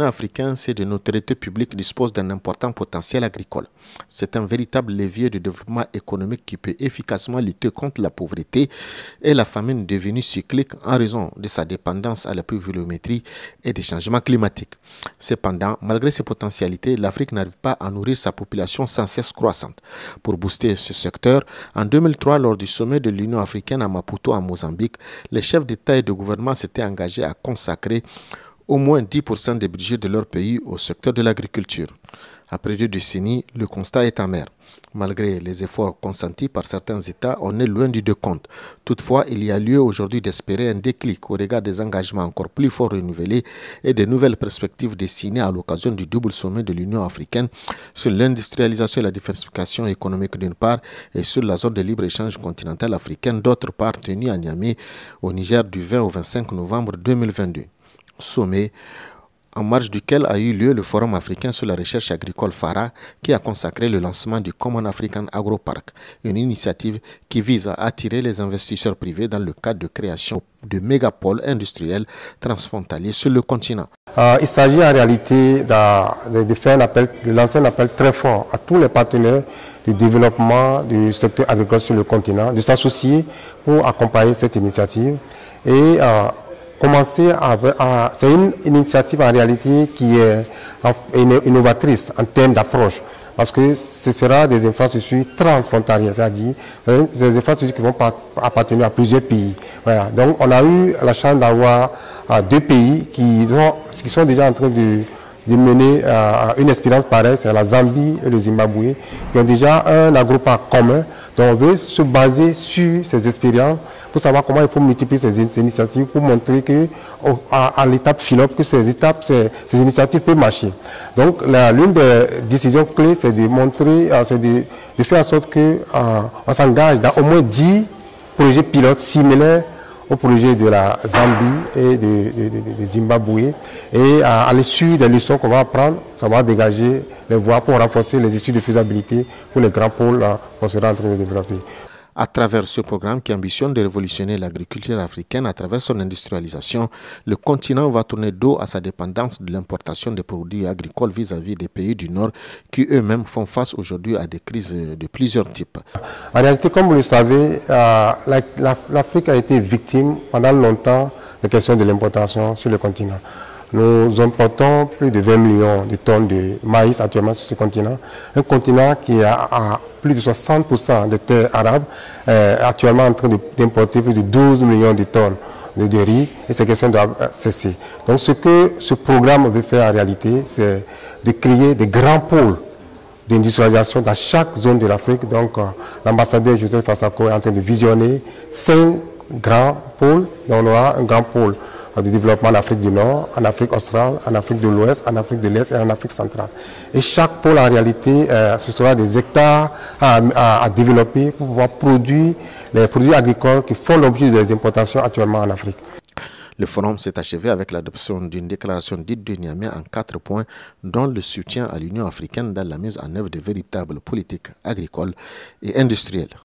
africain, c'est de notoriété publique, dispose d'un important potentiel agricole. C'est un véritable levier de développement économique qui peut efficacement lutter contre la pauvreté et la famine devenue cyclique en raison de sa dépendance à la pluviométrie et des changements climatiques. Cependant, malgré ses potentialités, l'Afrique n'arrive pas à nourrir sa population sans cesse croissante. Pour booster ce secteur, en 2003, lors du sommet de l'Union africaine à Maputo, en Mozambique, les chefs d'État et de gouvernement s'étaient engagés à consacrer au moins 10% des budgets de leur pays au secteur de l'agriculture. Après 2 décennies, le constat est amer. Malgré les efforts consentis par certains États, on est loin du décompte. Toutefois, il y a lieu aujourd'hui d'espérer un déclic au regard des engagements encore plus forts renouvelés et des nouvelles perspectives dessinées à l'occasion du double sommet de l'Union africaine sur l'industrialisation et la diversification économique d'une part et sur la zone de libre-échange continentale africaine d'autre part, tenue à Niamey au Niger du 20 au 25 novembre 2022. Sommet en marge duquel a eu lieu le Forum africain sur la recherche agricole FARA qui a consacré le lancement du Common African Agro-Park, une initiative qui vise à attirer les investisseurs privés dans le cadre de création de mégapoles industriels transfrontaliers sur le continent. Il s'agit en réalité de lancer un appel très fort à tous les partenaires du développement du secteur agricole sur le continent, de s'associer pour accompagner cette initiative et c'est une initiative en réalité qui est innovatrice en termes d'approche, parce que ce sera des infrastructures transfrontalières, c'est-à-dire des infrastructures qui vont appartenir à plusieurs pays. Voilà. Donc on a eu la chance d'avoir 2 pays qui sont déjà en train de mener une expérience pareille, c'est la Zambie et le Zimbabwe, qui ont déjà un agroparc commun. Donc on veut se baser sur ces expériences pour savoir comment il faut multiplier ces initiatives pour montrer que à l'étape FILOP, que ces initiatives peuvent marcher. Donc l'une des décisions clés, c'est de montrer, de faire en sorte qu'on s'engage dans au moins 10 projets pilotes similaires au projet de la Zambie et de Zimbabwe. Et à l'issue des leçons qu'on va apprendre, ça va dégager les voies pour renforcer les études de faisabilité pour les grands pôles qu'on sera en train de développer. À travers ce programme qui ambitionne de révolutionner l'agriculture africaine à travers son industrialisation, le continent va tourner dos à sa dépendance de l'importation des produits agricoles vis-à-vis des pays du Nord qui eux-mêmes font face aujourd'hui à des crises de plusieurs types. En réalité, comme vous le savez, l'Afrique a été victime pendant longtemps des questions de l'importation sur le continent. Nous importons plus de 20 millions de tonnes de maïs actuellement sur ce continent. Un continent qui a plus de 60% des terres arabes, actuellement en train d'importer plus de 12 millions de tonnes de riz, et ces questions doivent cesser. Donc ce que ce programme veut faire en réalité, c'est de créer des grands pôles d'industrialisation dans chaque zone de l'Afrique. Donc l'ambassadeur Joseph Fassako est en train de visionner 5 grands pôles. Donc on aura un grand pôle de développement en Afrique du Nord, en Afrique australe, en Afrique de l'Ouest, en Afrique de l'Est et en Afrique centrale. Et chaque pôle en réalité, ce sera des hectares à développer pour pouvoir produire les produits agricoles qui font l'objet des importations actuellement en Afrique. Le forum s'est achevé avec l'adoption d'une déclaration dite de Niamey en 4 points, dont le soutien à l'Union africaine dans la mise en œuvre de véritables politiques agricoles et industrielles.